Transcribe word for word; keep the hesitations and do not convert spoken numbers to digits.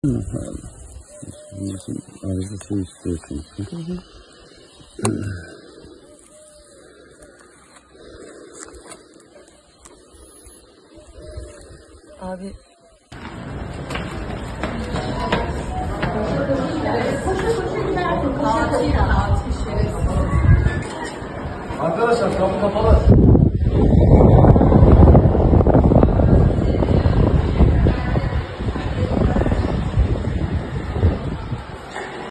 Nasıl arıza şey istiyorsunuz? Abi. Arkadaşlar kapı kapalı.